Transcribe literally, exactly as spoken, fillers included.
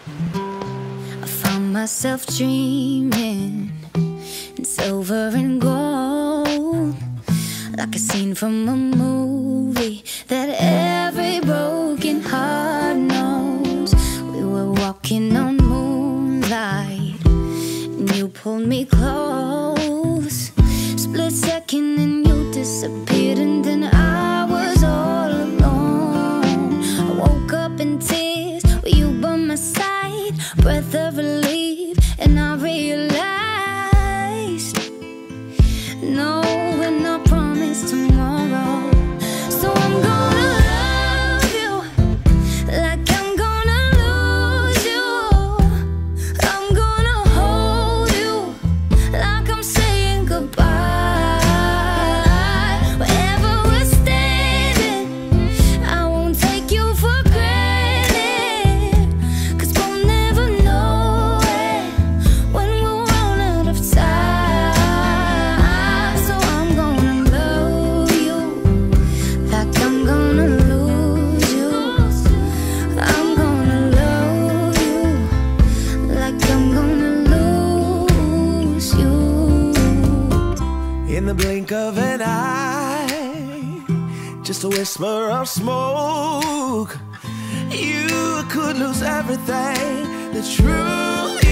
I found myself dreaming in silver and gold, like a scene from a movie that every broken heart knows. We were walking on moonlight and you pulled me close. Split second and you disappeared, and then I was all alone. I woke up in tears with you by my side, breath of relief, and I realized no, we're not promised tomorrow. So I'm gonna love you like I'm gonna lose you. I'm gonna hold you like I'm saying goodbye. Wherever we're standing, I won't take you for granted, 'cause we'll never know it when we'll run out of time. So I'm gonna love you like I'm gonna lose you. I'm gonna love you like I'm gonna lose you. In the blink of an eye, just a whisper of smoke, you could lose everything. The truth